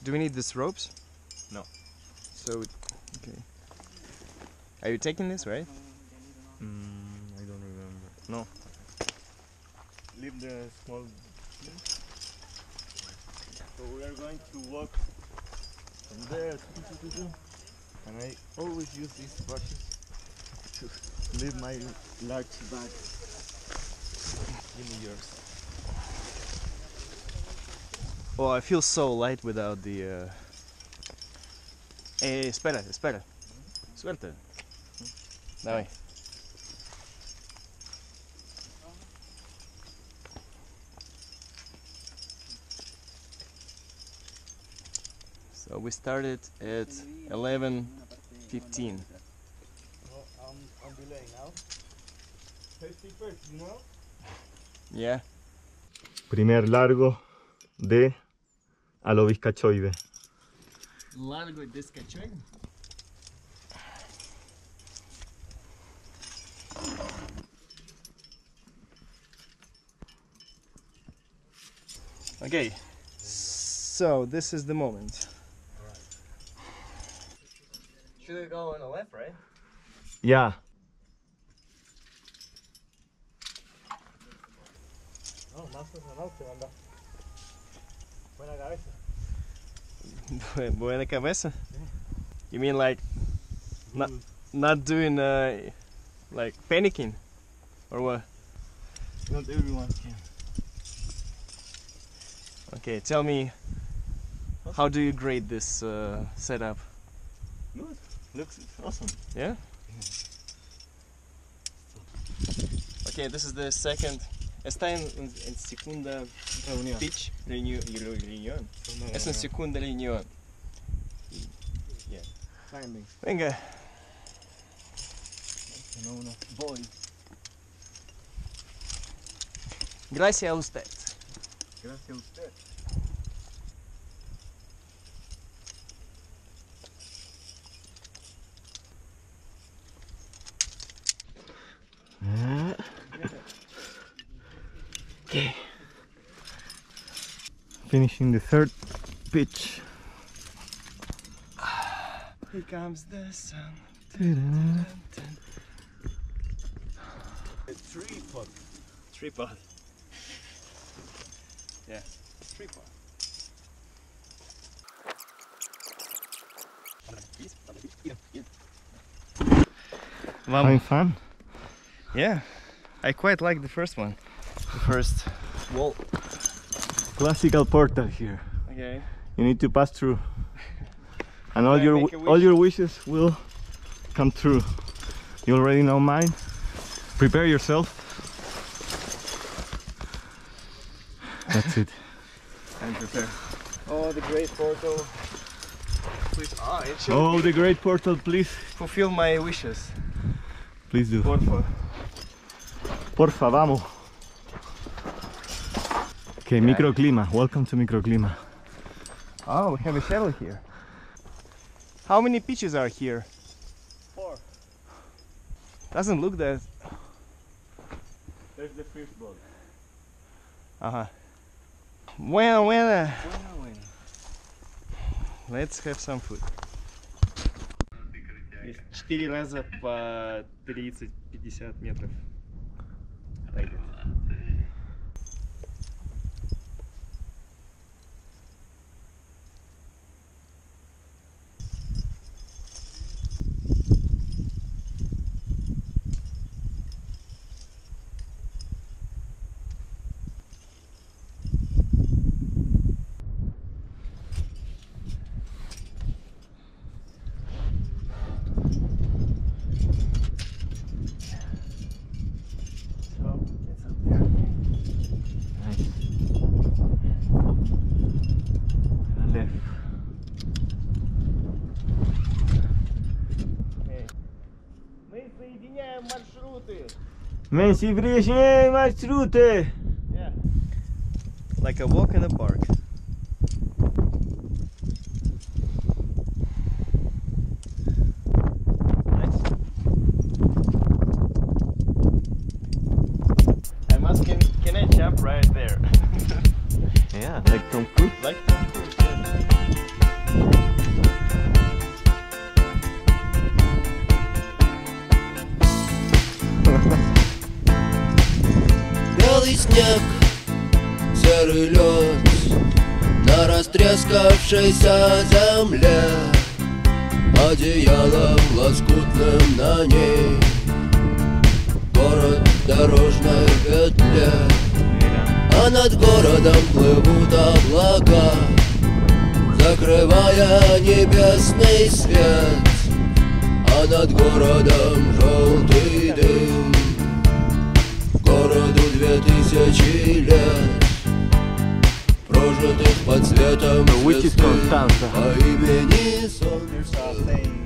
Do we need these ropes? No. So, okay. Are you taking this, right? I don't remember. No. Leave the small thing. So we are going to walk from there. And I always use these brushes to leave my large bag. Give me yours. Oh, I feel so light without the... espera, espera. Suelta. Dawaj. So we started at 11:15. Well, I'm delaying now. Safety first, you know? Yeah. Primer largo de Aloviscachoide. Largo descachoide. Okay, so this is the moment. Should we go on the left, right? Yeah. Oh, más personal, anda. Buena cabeza. Buena cabeza? You mean like not doing like panicking or what? Not everyone can. Okay, tell me, how do you grade this setup? Good. Looks awesome. Yeah? Okay, this is the second. Está en segunda pitch reunión. Es en segunda reunión. Yeah. Climbing. Venga. Boy. Gracias a usted. Gracias a usted. Okay. Finishing the third pitch. Here comes the sun. Tripod. Tripod. Yeah, tripod. Having fun? Yeah, I quite like the first one. The first wall. Classical portal here. Okay. You need to pass through, and all Can I make a all wish? your wishes will come true. You already know mine. Prepare yourself. That's it. And prepare. Oh, the great portal. Please, it should Oh, the great portal, please. fulfill my wishes. Please do. Porfa. Porfa, vamos. Okay, Yeah. microclima. Welcome to microclima. Oh, we have a shuttle here. How many pitches are here? 4. Doesn't look that. There's the fish boat. Ага. Bueno, bueno. Let's have some food. 4 раза по 30-50 метров. Пойдет. Соединяем маршруты. Мы соединяем маршруты. Yeah. Like a walk in the park. Nice. Can I jump right there? Yeah, like Tom Cruise. Like Tom Cruise, yeah. Серый снег, серый лед на растрескавшейся земле, одеялом лоскутным на ней город в дорожной петле. А над городом плывут облака, закрывая небесный свет. А над городом желтый дым, городу 2000 лет, прожитых под светом звезды по имени Солнце.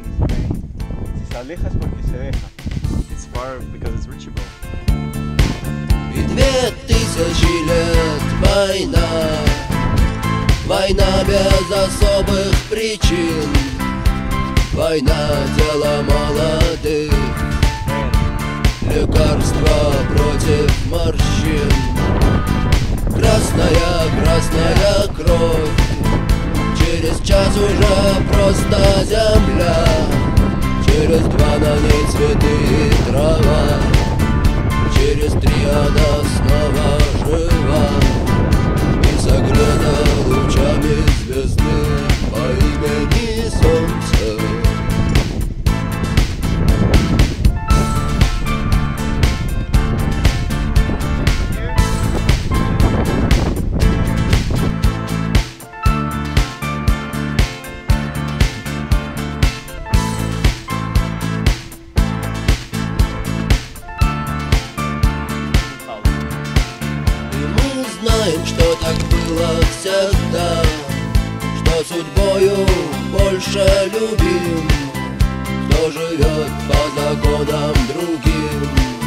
It's far because it's reachable. И 2000 лет война, война без особых причин, война дело молодых, лекарство против морщин. Красная, красная кровь, через час уже просто земля, через 2 на ней цветы и трава, через 3 она снова жива и согрета лучами звезды по имени Солнце. Знаем, что так было всегда, что судьбою больше любим, кто живет по законам другим.